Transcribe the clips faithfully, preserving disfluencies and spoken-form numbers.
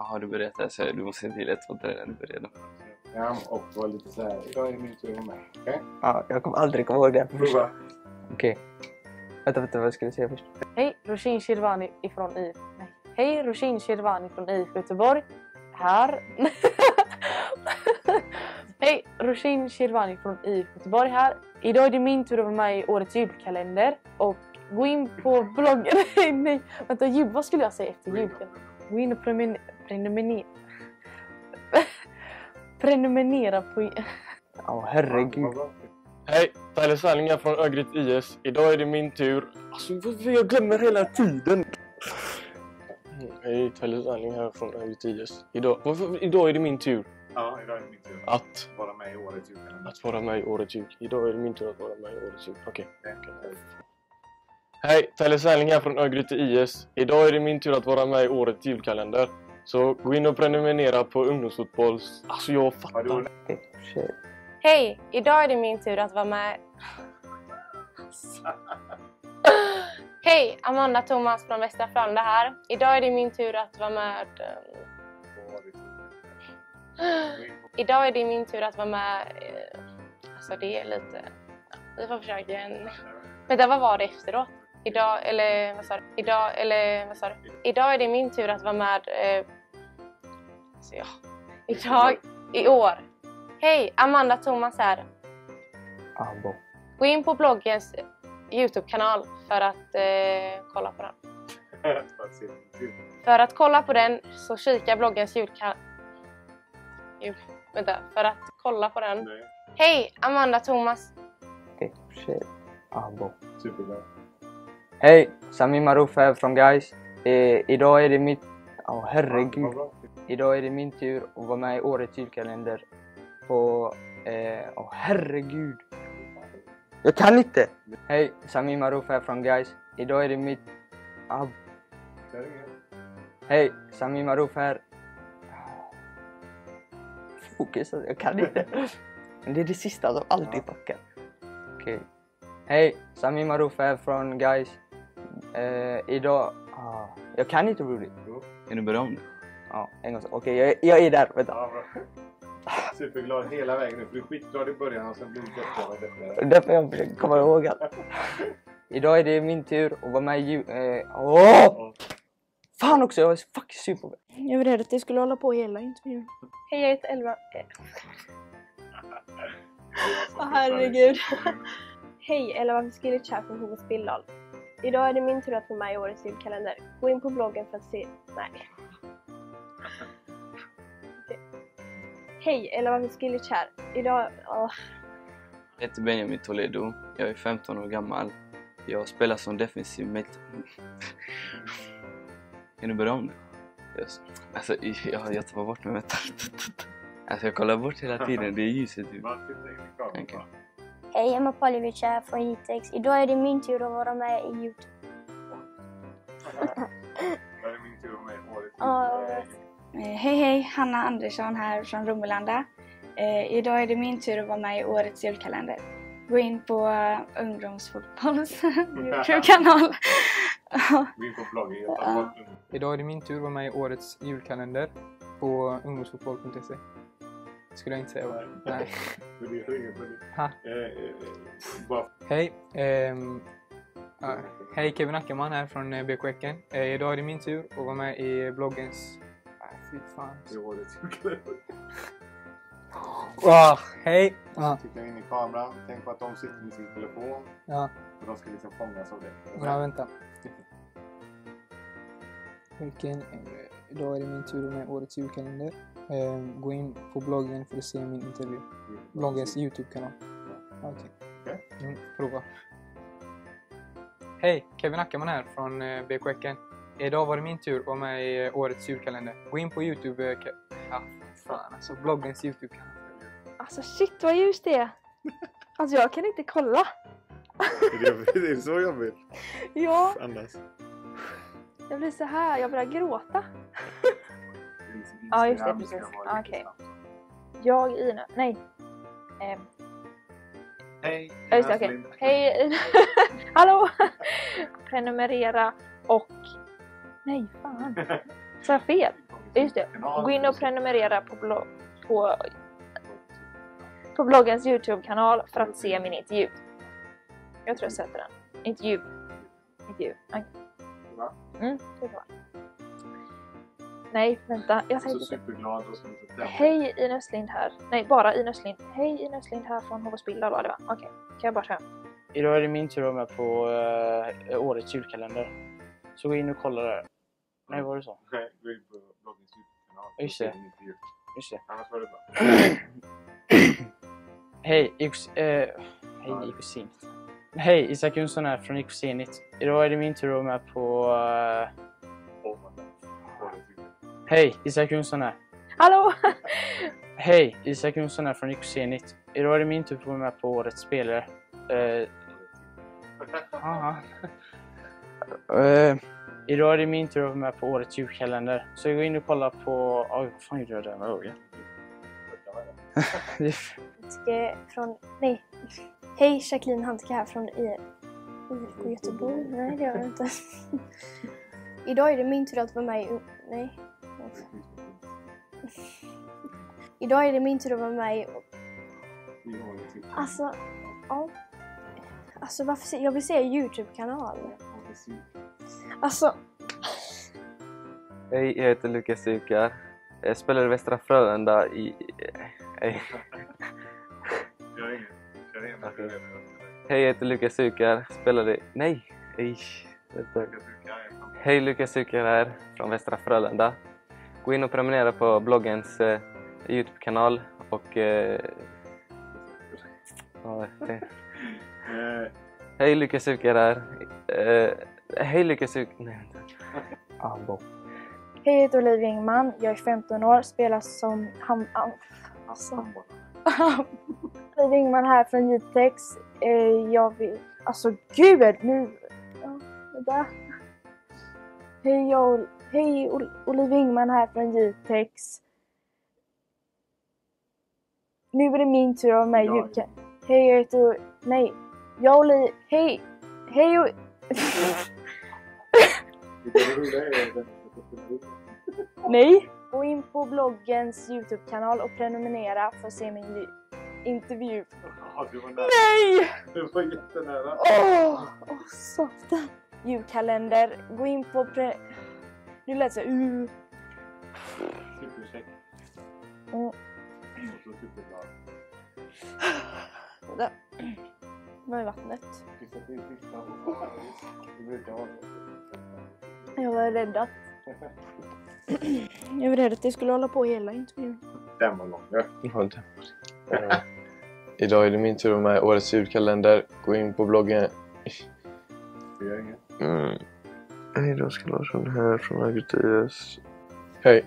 har du börjat här så du måste inte lätt vara där när du börjar då. Ja, och var lite så här. Idag är det min tur att vara med. Okej? Okay? Ja, jag kommer aldrig komma ihåg det. Prova. Okej. Okay. Vänta, vänta, vad ska jag säga först? Hej, Roshin Shirvani ifrån I F. Nej. Hej, Roshin Shirvani från I F Göteborg. Här. Hej, Roshin Shirvani från I F Göteborg här. Idag är det min tur att vara med i årets julkalender. Och gå in på bloggen. Nej, nej. Vänta, jul, vad skulle jag säga efter julkalendern? Gå in och prenumerera. Prenumerera. prenumerera på... Ja, oh, herregud. Hej, Tyler Svallinga från Örgryte I S. Idag är det min tur. Alltså, jag glömmer hela tiden. Hej, Tyler Svallinga från Örgryte I S. Idag, idag är det min tur. Ja, idag är det min tur. Att vara med i årets julkalender. Att vara med i årets jul. Idag är det min tur att vara med i årets jul. Okej. Okay. Okay. Hej, Tyler Svallinga från Örgryte I S. Idag är det min tur att vara med i årets julkalender. Så gå in och prenumerera på ungdomsfotbolls... Alltså jag fattar. Hej, idag är det min tur att vara med... Hej, Amanda Thomas från Västra Frölunda här. Idag är det min tur att vara med... Idag är det min tur att vara med... Alltså det är lite... Vi får försöka en... Vänta, vad var det efteråt? Idag, eller vad sa du? Idag, eller vad sa du? Idag är det min tur att vara med... Eh... Alltså ja. Idag, i år. Hej, Amanda Thomas här. Abo. Gå in på bloggens YouTube-kanal för att eh, kolla på den. För att kolla på den så kika bloggens julkanal. Jul. Vänta, för att kolla på den. Nej. Hej, Amanda Thomas. Okej, shit. Abo. Superbra. Hej, Sami Maruf här från Guys. Eh, idag är det mitt... Åh, oh, herregud. Idag är det min tur att vara med i årets julkalender. På... Åh, eh, oh, herregud. Jag kan inte. Hej, Sami Maruf här från Guys. Idag är det mitt... Ah. Hej, Sami Maruf här. Fokus, jag kan inte. Men det är det sista som alltid packar. Okej. Okay. Hej, Sami Maruf här från Guys. Eh, idag... Ah, jag kan inte roligt. Kan du börja om det? Ja, en gång så. Okej, okay, jag, jag är där. Vänta. Ja, bra. Superglad hela vägen nu, för du är skitglad i början och sen blir det jättebra. Därför jag försöker komma ihåg allt. Idag är det min tur att vara med i jul... Eh, åh! Fan också, jag är faktiskt super. Jag var rädd att jag skulle hålla på hela intervjun. Hej, jag heter Elva. Åh, herregud. Hej, Elva Fiskilic här från Hovås Billdal. Idag är det min tur att vara med i årets julkalender. Gå in på bloggen för att se... Nej. Hej, Elva Fiskilic här. Idag... Åh. Jag heter Benjamin Toledo. Jag är femton år gammal. Jag spelar som defensiv mitt. Kan du börja om det? Just. Alltså, jag, jag tar bort mig med. Alltså, jag kollar bort hela tiden. Det är ljuset. Okay. Hej, Emma Paljevic här från Jitex. Idag är det min tur att vara med i YouTube. Idag är det min tur att vara med i årets julkalender. Hej, hej. Hanna Andersson här från Romelanda. Eh, idag är det min tur att vara med i årets julkalender. Gå in på uh, ungdomsfotbolls YouTube-kanal. Gå in på bloggen. Uh. Idag är det min tur att vara med i årets julkalender på ungdomsfotboll punkt se. Skulle jag inte säga. Nej. Nej. Hej. Um, uh, hej, Kevin Ackerman här från uh, B K Häcken. Uh, idag är det min tur att vara med i bloggens... Fy fan. I årets julkalender. Wow, hej! Ja. Titta in i kameran, tänk på att de sitter med sin telefon. Ja. Och de ska liksom fångas av det. Ja, vänta. Vilken, idag är det min tur med årets julkalender. Eh, gå in på bloggen för att se min intervju. Bloggens YouTube-kanal. Okej. Okay. Okay. Mm, prova. Hej, Kevin Ackerman här från eh, B K Häcken. Idag var det min tur att vara med i eh, årets julkalender. Gå in på YouTube. Eh, ja, fan alltså, bloggens YouTube-kanal. Alltså shit vad ljust det är. Alltså jag kan inte kolla. Det är så jobbigt. Ja. Andas. Jag blir så här, jag börjar gråta. Ja just det, precis. Okej. Okay. Jag, Ina, nej. Eh. Hej. Ja, just det, okej. Okay. Hej Ina. Hallå. Prenumerera och... Nej fan. Så jag fel? Just det. Gå in och prenumerera på, blogg, på, på bloggens YouTube-kanal för att se min intervju. Jag tror jag sätter den. Intervju. Intervju. Okay. Mm, det är bra. Nej, vänta. Jag tänkte... Så superglad och så Hej Ines Lind här. Nej, bara Ines Lind. Hej Ines Lind här från H V Spilda var det va? Okej, okay. Kan jag bara köra? Idag är det min tur att vara med på uh, årets julkalender. Så gå in och kolla där. Nej, vad var det så? Nej, gå in på bloggens YouTube-kanal. Just det. Just det. Annars var det bra. Hej, Ix... Uh, hej, Ikosinit. Hej, Isak Jonsson här från Ikosinit. Idag är det min tur att vara med på... Uh... Hej, Isak Jonsson här. Hallå! Hej, Isak Jonsson här från Ikosinit. Idag är det min tur att vara med på årets spelare. Uh... Aha. uh... Idag är det min tur att vara med på årets julkalender. Så jag går in och kollar på... Oj, vad fan gjorde jag där med ögat? Handske från... Nej. Hej, Jacqueline Handske här från I F K Göteborg. Nej, det gör jag inte. Idag är det min tur att vara med i... Nej. Idag är det min tur att vara med i... Alltså... Ja. Alltså, varför se... Jag vill se YouTube-kanal. Alltså... Hej, jag heter Lukas Sukar. Jag spelar i Västra Frölunda i... Hej. Hej, jag heter Lukas Sukar. Spelar i... Nej! Hej, Hej, Lukas Sukar här från Västra Frölunda. Gå in och prenumerera på bloggens eh, YouTube-kanal och... Eh... Ja, det... Hej, Lukas Sukar här. Eh... Hej, Lukas Sukar... Nej, vänta. Ah, bo. Hej, jag heter Olivia Engman. Jag är femton år. Spelar som... Ham... Alltså... Olivia Engman här från Jitex. Eh, jag vill... Alltså, gud! Nu... Ja, det där. Hej, jag... Hej, Ol- Olivia Engman här från Jitex. Nu är det min tur av mig. Ja. Kan... Hej, jag heter... Nej. Jag Olivia... Hej! Hej, och... Nej. Gå in på bloggens YouTube-kanal och prenumerera för att se min ju- intervju. Ja, du var nära. Nej! Du var jättenära. Åh, åh, satan. Julkalender. Gå in på pre... Nu lät det uh. Supercheck. Mm. Och så superglad. Där. Vad är vattnet? Jag var rädd att... Jag var rädd att det skulle hålla på hela intervjun. Den var lång. Ja. Ja, det. Uh, idag är det min tur med årets julkalender. Gå in på bloggen. Det gör inget. Mm. Hej, då ska Larsson här från Agritias. Hej.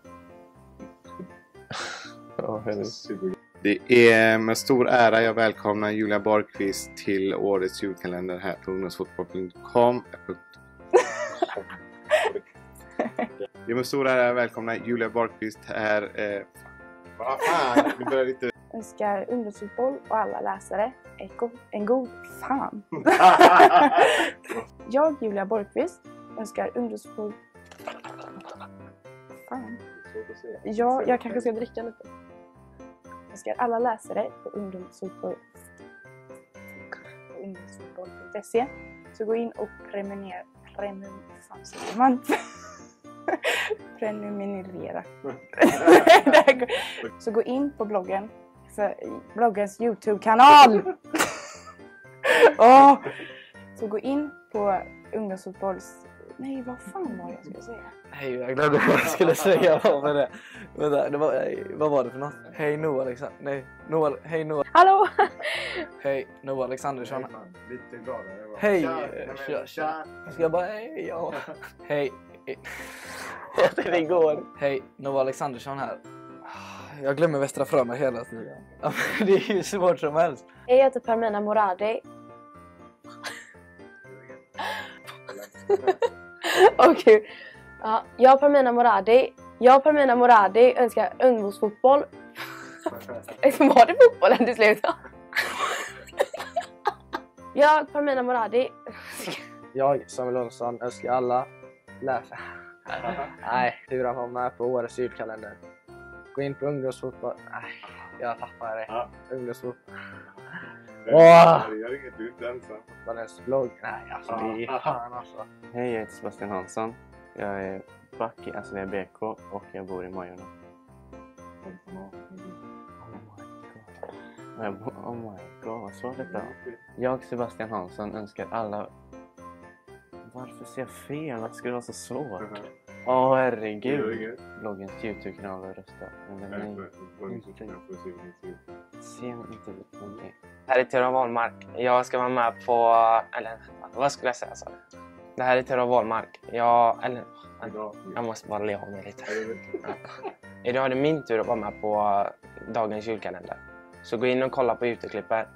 Ja, hej. Det är med stor ära jag välkomnar Julia Borgqvist till årets julkalender här på ungdomsfotboll punkt com. Det är med stor ära jag välkomnar Julia Borgqvist här. Eh, vad fan, nu börjar lite... Önskar ungdomsfotboll och alla läsare en god... En god fan. Jag, Julia Borgqvist, önskar ungdomsfotboll... Fan. Ja, jag kanske ska dricka lite. Önskar alla läsare på ungdomsfotboll ungdomsfotboll punkt se. Så gå in och prenumerera. Prenumerera. Man prenumerera. Så gå in på bloggen för bloggens YouTube-kanal. oh. Så gå in på ungdomsfotbolls... Nej, vad fan var det jag skulle säga? Hej, jag glömde vad jag skulle säga. Vad var det? Vänta, det var, vad var det för något? Hej Noah Alexander. Nej, Noah, hej Noah. Hallå! Hej Noah Alexandersson. Lite gladare. Hej! Tja, tja. Jag ska bara, hej, ja. Hej. Det igår. Hej, Noah Alexandersson här. Jag glömmer Västra Frölunda hela tiden. Det är ju svårt som helst. Jag heter Parmina Moradi. Okej. Okay. Ja, jag Parmina Moradi. Jag Parmina Moradi önskar ungdomsfotboll. Var det fotbollen till slut? Jag Parmina Moradi. Jag, Samuel Olsson, önskar alla läsare. Nej, tur att vara med på årets julkalender. Gå in på ungdomsfotboll. Nej, jag tappar det. Ja. Ungdomsfotboll. Åh! Det gör inget, du är inte ensam. Fotbollens blogg. Nej, alltså det är fan alltså. Hej, jag heter Sebastian Hansson. Jag är back i Asselia B K och jag bor i Majorna. Oh my god, vad svårt detta. Jag, Sebastian Hansson, önskar alla... Varför ser jag fel? Varför ska det vara så svårt? Åh oh, herregud. Bloggens YouTube-kanal och rösta. Men nej, inte. Ser inte någonting. Här är Theodor Wahlmark. Jag ska vara med på... Eller vad skulle jag säga så? Det här är Theodor Wahlmark. Jag... Eller... Jag måste bara le av mig lite. Idag är det min tur att vara med på dagens julkalender. Så gå in och kolla på YouTube-klippet.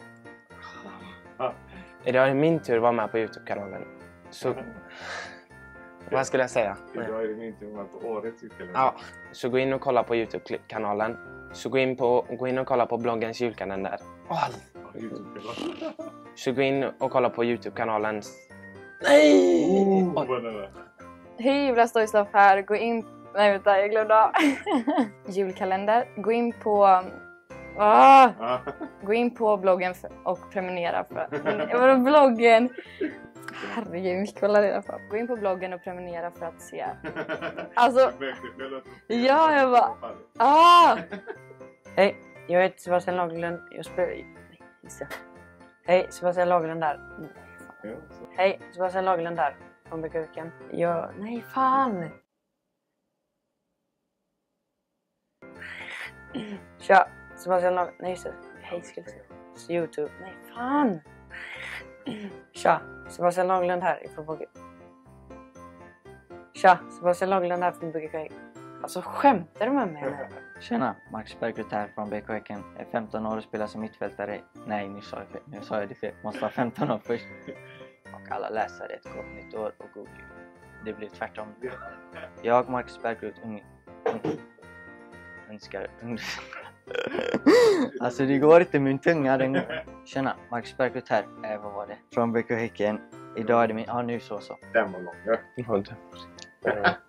Idag är det min tur att vara med på YouTube-kanalen. Så... Vad skulle jag säga? Idag är det min tur att vara med på årets julkalender. Ja, så gå in och kolla på YouTube-kanalen. Så gå in, på, gå in och kolla på bloggens julkalender. Oh. Så gå in och kolla på YouTube-kanalens... Nej! Oh, Hej, Julia Stojstoff här. Gå in... Nej, vänta, jag glömde av. Julkalender. Gå in på... Ah! Gå in på bloggen för, och prenumerera för... Vadå bloggen? Herregud, mycket kolla redan på. Gå in på bloggen och prenumerera för att se. Alltså... Ja, jag bara... Ah! Hej, jag heter Sebastian Lagerlund. Jag spelar... Hej, Sebastian Lagerlund där. Hej, Sebastian Lagerlund där. Från Bekuken. Jag... Nej, fan! Tja, Sebastian Lagerlund. Nej, just det. Hej, skulle jag säga. YouTube. Nej, fan! Tja, Sebastian Lagerlund här från Bekuken. Tja, Sebastian Lagerlund här från Bekuken. Alltså, skämtar du med mig? Tjena, Max Bergqvist här från B K Häcken. Jag är femton år och spelar som mittfältare. Nej, nu sa jag fel. Nu sa jag det fel. Måste vara femton år först. Och alla läsare ett gott nytt år och god jul. Det blir tvärtom. Jag, Max Bergqvist, ung... önskar... Alltså, det går inte min tunga. Den... Tjena, Max Bergqvist här. Äh, vad var det? Från B K Häcken. Idag är det min... Ja, nu så så. Den var lång. Ja.